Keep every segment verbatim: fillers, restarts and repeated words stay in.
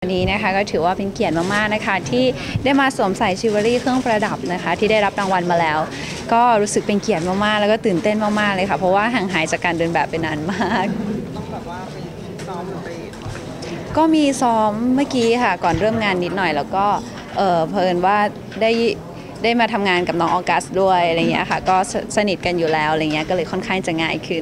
นี้นะคะก็ถือว่าเป็นเกียรติมากๆนะคะที่ได้มาสวมใส่จิวเวลรี่เครื่องประดับนะคะที่ได้รับรางวัลมาแล้วก็รู้สึกเป็นเกียรติมากๆแล้วก็ตื่นเต้นมากๆเลยค่ะเพราะว่าห่างหายจากการเดินแบบไปนานมากต้องแบบว่าไปซ้อมหรือไปก็มีซ้อมเมื่อกี้ค่ะก่อนเริ่มงานนิดหน่อยแล้วก็เออเพลินว่าได้ได้มาทำงานกับน้องออกัสด้วยอะไรเงี้ยค่ะก็สนิทกันอยู่แล้วอะไรเงี้ยก็เลยค่อนข้างจะง่ายขึ้น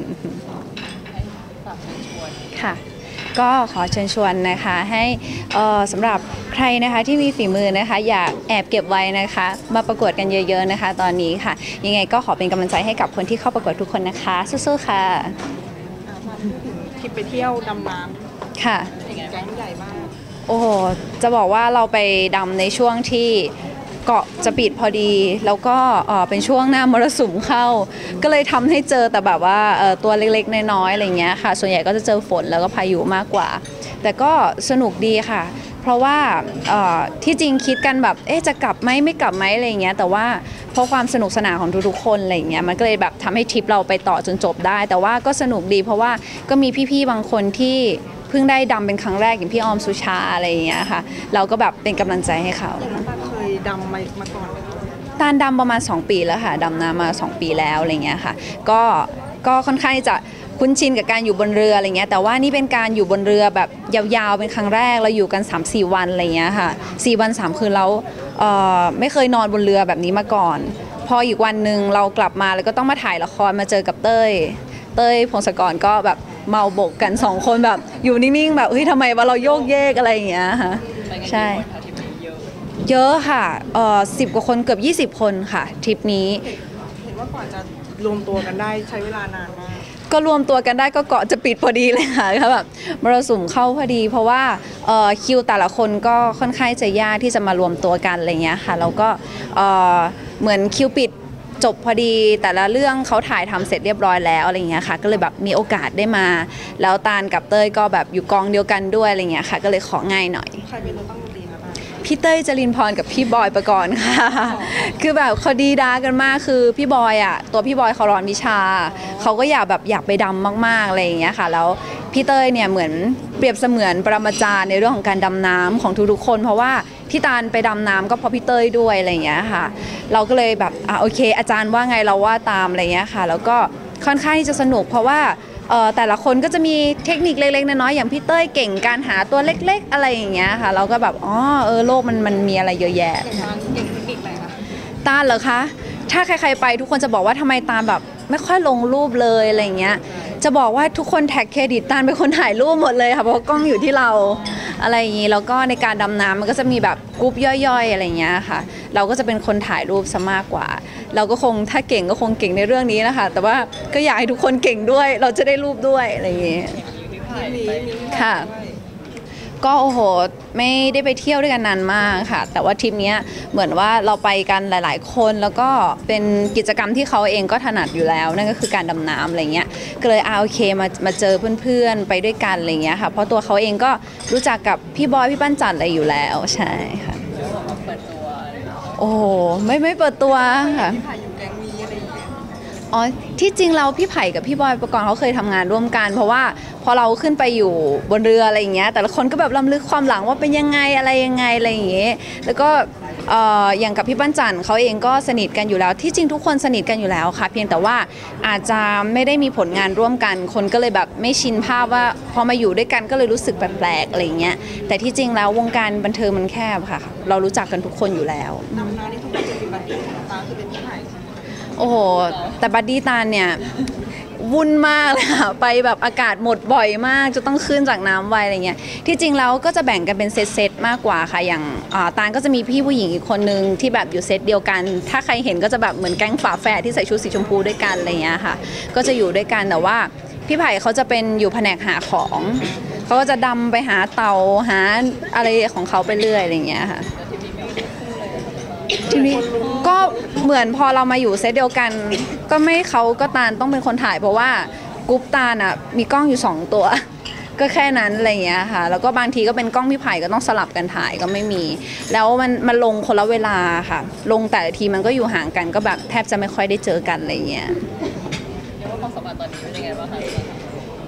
ค่ะก็ขอเชิญชวนนะคะให้สำหรับใครนะคะที่มีฝีมือนะคะอย่าแอบเก็บไว้นะคะมาประกวดกันเยอะๆนะคะตอนนี้ค่ะยังไงก็ขอเป็นกำลังใจให้กับคนที่เข้าประกวดทุกคนนะคะสู้ๆค่ะทริปไปเที่ยวดำน้ำค่ะแก๊งใหญ่มากโอ้โหจะบอกว่าเราไปดำในช่วงที่เกาะจะปิดพอดีแล้วก็เป็นช่วงหน้ามรสุมเข้าก็เลยทำให้เจอแต่แบบว่าตัวเล็กๆน้อยๆอะไรเงี้ยค่ะส่วนใหญ่ก็จะเจอฝนแล้วก็พายุมากกว่าแต่ก็สนุกดีค่ะเพราะว่าที่จริงคิดกันแบบเอ๊ะจะกลับไหมไม่กลับไหมอะไรเงี้ยแต่ว่าเพราะความสนุกสนานของทุกๆคนอะไรเงี้ยมันก็เลยแบบทำให้ทริปเราไปต่อจนจบได้แต่ว่าก็สนุกดีเพราะว่าก็มีพี่ๆบางคนที่เพิ่งได้ดำเป็นครั้งแรกอย่างพี่ออมสุชาอะไรอย่างเงี้ยค่ะเราก็แบบเป็นกำลังใจให้เขาเคยดำมามาก่อนไหมตาลดำประมาณสองปีแล้วค่ะดำน้ำมาสองปีแล้วอะไรเงี้ยค่ะก็ก็ค่อนข้างจะคุ้นชินกับการอยู่บนเรืออะไรเงี้ยแต่ว่านี่เป็นการอยู่บนเรือแบบยาวๆเป็นครั้งแรกเราอยู่กัน สามสี่ วันอะไรเงี้ยค่ะสี่วันสามคืนแล้วไม่เคยนอนบนเรือแบบนี้มาก่อนพออีกวันหนึ่งเรากลับมาแล้วก็ต้องมาถ่ายละครมาเจอกับเต้ยเต้ยพงศกรก็แบบเมาบกกันสองคนแบบอยู่นิ่งๆแบบเฮ้ยทำไมว่าเราโยกเยกอะไรอย่างเงี้ยค่ะใช่เยอะค่ะเอ่อสิบกว่าคนเกือบยี่สิบคนค่ะทริปนี้เห็นว่ากว่าจะรวมตัวกันได้ใช้เวลานานมากก็รวมตัวกันได้ก็เกาะจะปิดพอดีเลยค่ะแบบมรสุมเข้าพอดีเพราะว่าคิวแต่ละคนก็ค่อนข้างจะยากที่จะมารวมตัวกันอะไรเงี้ยค่ะแล้วก็เหมือนคิวปิดจบพอดีแต่ละเรื่องเขาถ่ายทำเสร็จเรียบร้อยแล้วอะไรเงี้ยค่ะก็เลยแบบมีโอกาสได้มาแล้วตาลกับเต้ยก็แบบอยู่กองเดียวกันด้วยอะไรเงี้ยค่ะก็เลยของ่ายหน่อยใครเป็นตัวตั้งดีคะพี่เต้ยจรินพรกับพี่บอยประกรณ์ค่ะคือแบบเขาดีด้ากันมากคือพี่บอยอ่ะตัวพี่บอยเขาร้อนวิชาเขาก็อยากแบบอยากไปดำมากๆอะไรอย่างเงี้ยค่ะแล้วพี่เต้ยเนี่ยเหมือนเปรียบเสมือนปรมาจารย์ในเรื่องของการดำน้ำของทุกๆคนเพราะว่าที่ตาลไปดำน้ำก็เพราะพี่เต้ยด้วยอะไรอย่างเงี้ยค่ะเราก็เลยแบบอ่ะโอเคอาจารย์ว่าไงเราว่าตามอะไรเงี้ยค่ะแล้วก็ค่อนข้างที่จะสนุกเพราะว่าแต่ละคนก็จะมีเทคนิคเล็กๆน้อยๆอย่างพี่เต้ยเก่งการหาตัวเล็กๆอะไรอย่างเงี้ยค่ะเราก็แบบอ๋อเออโลกมันมันมีอะไรเยอะแยะเก่งเทคนิคอะไรคะตาลเหรอคะถ้าใครๆไปทุกคนจะบอกว่าทำไมตาลแบบไม่ค่อยลงรูปเลยอะไรเงี้ยจะบอกว่าทุกคนแท็กเครดิตตาลเป็นคนถ่ายรูปหมดเลยค่ะเพราะกล้องอยู่ที่เราอะไรอย่างนี้แล้วก็ในการดำน้ำมันก็จะมีแบบกรุ๊ปย่อยๆอะไรเงี้ยค่ะเราก็จะเป็นคนถ่ายรูปซะมากกว่าเราก็คงถ้าเก่งก็คงเก่งในเรื่องนี้นะคะแต่ว่าก็อยากให้ทุกคนเก่งด้วยเราจะได้รูปด้วยอะไรอย่างนี้ค่ะก็โอ้โหไม่ได้ไปเที่ยวด้วยกันนานมากค่ะแต่ว่าทริปนี้เหมือนว่าเราไปกันหลายๆคนแล้วก็เป็นกิจกรรมที่เขาเองก็ถนัดอยู่แล้วนั่นก็คือการดำน้ำอะไรเงี้ยก็เลยเอาโอเคมามาเจอเพื่อนๆไปด้วยกันอะไรเงี้ยค่ะเพราะตัวเขาเองก็รู้จักกับพี่บอยพี่ปั้นจันอะไรอยู่แล้วใช่ค่ะโอ้ไม่ไม่เปิดตัวค่ะอ๋อที่จริงเราพี่ไผ่กับพี่บอยประกรณ์เขาเคยทำงานร่วมกันเพราะว่าพอเราขึ้นไปอยู่บนเรืออะไรอย่างเงี้ยแต่ละคนก็แบบล้ำลึกความหลังว่าเป็นยังไงอะไรยังไงอะไรอย่างเงี้ยแล้วก็อย่างกับพี่ปั้นจันเขาเองก็สนิทกันอยู่แล้วที่จริงทุกคนสนิทกันอยู่แล้วค่ะเพียงแต่ว่าอาจจะไม่ได้มีผลงานร่วมกันคนก็เลยแบบไม่ชินภาพว่าพอมาอยู่ด้วยกันก็เลยรู้สึกแปลกๆอะไรอย่างเงี้ยแต่ที่จริงแล้ววงการบันเทิงมันแคบค่ะเรารู้จักกันทุกคนอยู่แล้วดำน้ำนี่ทุกคนจะเป็นบัดดี้ตาคือเป็นพี่ไผ่โอ้โหแต่บัดดี้ตาลเนี่ยวุ่นมากเลยค่ะไปแบบอากาศหมดบ่อยมากจะต้องขึ้นจากน้ำไวอะไรเงี้ยที่จริงแล้วก็จะแบ่งกันเป็นเซตๆมากกว่าค่ะอย่างตาลก็จะมีพี่ผู้หญิงอีกคนนึงที่แบบอยู่เซตเดียวกันถ้าใครเห็นก็จะแบบเหมือนแก๊งฝาแฝดที่ใส่ชุดสีชมพูด้วยกันอะไรเงี้ยค่ะก็จะอยู่ด้วยกันแต่ว่าพี่ไผ่เขาจะเป็นอยู่แผนกหาของเขาก็จะดำไปหาเต่าหาอะไรของเขาไปเรื่อยอะไรเงี้ยค่ะทีนี้ก็เหมือนพอเรามาอยู่เซตเดียวกันก็ไม่เขาก็ตาลต้องเป็นคนถ่ายเพราะว่ากรุ๊ปตาลอ่ะมีกล้องอยู่สองตัวก็แค่นั้นอะไรอย่างเงี้ยค่ะแล้วก็บางทีก็เป็นกล้องพี่ไผ่ก็ต้องสลับกันถ่ายก็ไม่มีแล้วมันมันลงคนละเวลาค่ะลงแต่ละทีมันก็อยู่ห่างกันก็แบบแทบจะไม่ค่อยได้เจอกันอะไรเงี้ยเรียกว่าความสัมพันธ์ตอนนี้เป็นยังไงบ้างคะ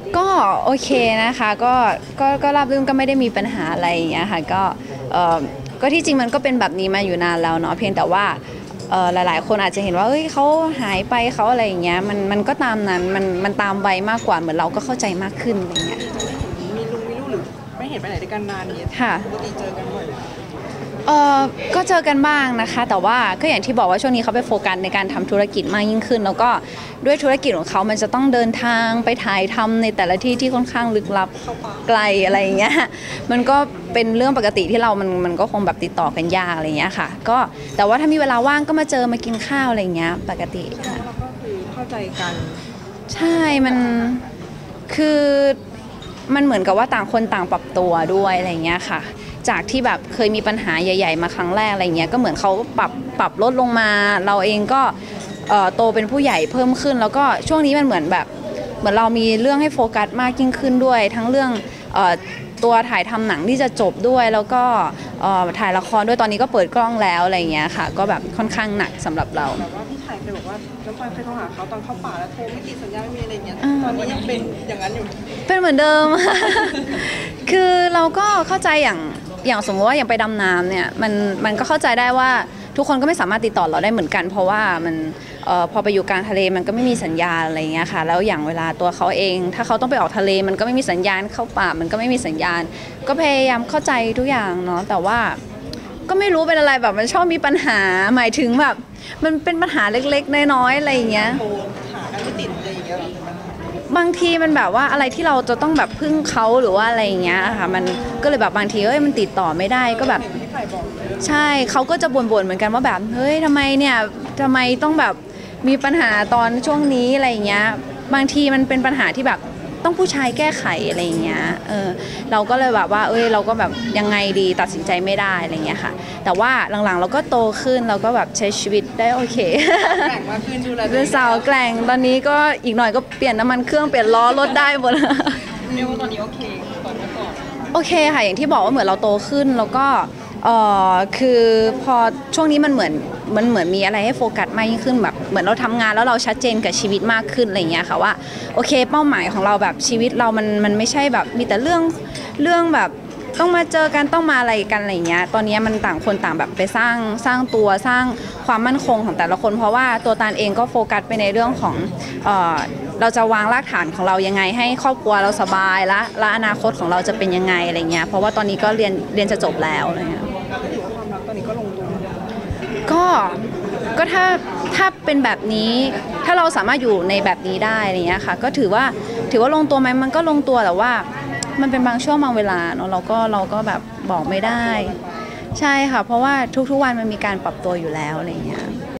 ก็โอเคนะคะก็ก็ก็ราบรื่นก็ไม่ได้มีปัญหาอะไรอย่างเงี้ยค่ะก็เออก็ที่จริงมันก็เป็นแบบนี้มาอยู่นานแล้วเนาะเพียงแต่ว่าเออหลายๆคนอาจจะเห็นว่าเอ้ยเขาหายไปเขาอะไรอย่างเงี้ยมันมันก็ตามนั้นมันมันตามวัยมากกว่าเหมือนเราก็เข้าใจมากขึ้นอะไรเงี้ยมีลุงมีลูกหรือไม่เห็นไปไหนด้วยกันนานนี้ค่ะปกติเจอกันบ่อยไหมเออก็เจอกันบ้างนะคะ แต่ว่าก็อย่างที่บอกว่าช่วงนี้เขาไปโฟกัสในการทำธุรกิจมากยิ่งขึ้น แล้วก็ด้วยธุรกิจของเขามันจะต้องเดินทางไปถ่ายทำในแต่ละที่ที่ค่อนข้างลึกลับไกลอะไรอย่างเงี้ยมันก็เป็นเรื่องปกติที่เรามันมันก็คงแบบติดต่อกันยากอะไรอย่างเงี้ยค่ะก็แต่ว่าถ้ามีเวลาว่างก็มาเจอมากินข้าวอะไรอย่างเงี้ยปกติค่ะแล้วก็คือเข้าใจกันใช่มันคือมันเหมือนกับว่าต่างคนต่างปรับตัวด้วยอะไรอย่างเงี้ยค่ะจากที่แบบเคยมีปัญหาใหญ่ๆมาครั้งแรกอะไรเงี้ยก็เหมือนเขาปรับปรับลดลงมาเราเองก็เอ่อโตเป็นผู้ใหญ่เพิ่มขึ้น แล้วก็ช่วงนี้มันเหมือนแบบเหมือนเรามีเรื่องให้โฟกัสมากยิ่งขึ้นด้วย ทั้งเรื่องเอ่อตัวถ่ายทำหนังที่จะจบด้วย แล้วก็เอ่อถ่ายละครด้วยตอนนี้ก็เปิดกล้องแล้วอะไรเงี้ยค่ะก็แบบค่อนข้างหนักสำหรับเราแบบว่าพี่ชายเคยบอกว่าน้ำตาลเคยโทรหาเขาตอนเข้าป่าแล้วโทรไม่ติดสัญญาณไม่มีอะไรอย่างเงี้ยอ่าตอนนี้ยังเป็นอย่างนั้นอยู่เป็นเหมือนเดิม คือเราก็เข้าใจอย่างอย่างสมมติว่าอย่างไปดำน้ำเนี่ยมันมันก็เข้าใจได้ว่าทุกคนก็ไม่สามารถติดต่อเราได้เหมือนกัน เพราะว่ามันเออพอไปอยู่กลางทะเลมันก็ไม่มีสัญญาณอะไรอย่างเงี้ยค่ะแล้วอย่างเวลาตัวเขาเอง ถ้าเขาต้องไปออกทะเลมันก็ไม่มีสัญญาณเข้าป่ามันก็ไม่มีสัญญาณ ก็พยายามเข้าใจทุกอย่างเนาะแต่ว่าก็ไม่รู้เป็นอะไรแบบมันชอบมีปัญหาหมายถึงแบบมันเป็นปัญหาเล็กๆน้อยๆอะไรอย่างเงี้ยโทรหากันไม่ติดอะไรอย่างเงี้ยหรอบางทีมันแบบว่าอะไรที่เราจะต้องแบบพึ่งเขาหรือว่าอะไรอย่างเงี้ยค่ะมันก็เลยแบบบางทีเอ้ยมันติดต่อไม่ได้ก็แบบพี่ชายบอกเลยใช่เขาก็จะบ่นๆเหมือนกันว่าแบบเฮ้ยทำไมเนี่ยทำไมต้องแบบมีปัญหาตอนช่วงนี้อะไรอย่างเงี้ยบางทีมันเป็นปัญหาที่แบบต้องผู้ชายแก้ไขอะไรอย่างเงี้ยเออเราก็เลยแบบว่าเอ้ยเราก็แบบยังไงดีตัดสินใจไม่ได้อะไรเงี้ยค่ะแต่ว่าหลังๆเราก็โตขึ้นเราก็แบบใช้ชีวิตได้โอเคแข่งมากขึ้นดูแลเป็นสาวแกร่งตอนนี้ก็อีกหน่อยก็เปลี่ยนน้ำมันเครื่องเปลี่ยนล้อรถได้หมดเรียกว่าตอนนี้โอเคก่อนเมื่อก่อนโอเคค่ะอย่างที่บอกว่าเหมือนเราโตขึ้นแล้วก็เออคือพอช่วงนี้มันเหมือนมันเหมือนมีอะไรให้โฟกัสมากยิ่งขึ้นแบบเหมือนเราทำงานแล้วเราชัดเจนกับชีวิตมากขึ้นอะไรอย่างเงี้ยค่ะว่าโอเคเป้าหมายของเราแบบชีวิตเรามันมันไม่ใช่แบบมีแต่เรื่องเรื่องแบบต้องมาเจอกันต้องมาอะไรกันอะไรอย่างเงี้ยตอนนี้มันต่างคนต่างแบบไปสร้างสร้างตัวสร้างความมั่นคงของแต่ละคนเพราะว่าตัวตาลเองก็โฟกัสไปในเรื่องของเอ่อเราจะวางรากฐานของเรายังไงให้ครอบครัวเราสบายและและอนาคตของเราจะเป็นยังไงอะไรเงี้ยเพราะว่าตอนนี้ก็เรียนเรียนจะจบแล้วอะไรเงี้ยก็ถือว่าความรักตอนนี้ก็ลงตัวก็ก็ถ้าถ้าเป็นแบบนี้ถ้าเราสามารถอยู่ในแบบนี้ได้อะไรเงี้ยค่ะก็ถือว่าถือว่าลงตัวไหมมันก็ลงตัวแต่ว่ามันเป็นบางช่วงบางเวลาเนาะเราก็เราก็แบบบอกไม่ได้ ใช่ค่ะเพราะว่าทุกๆวันมันมีการปรับตัวอยู่แล้วอะไรเงี้ย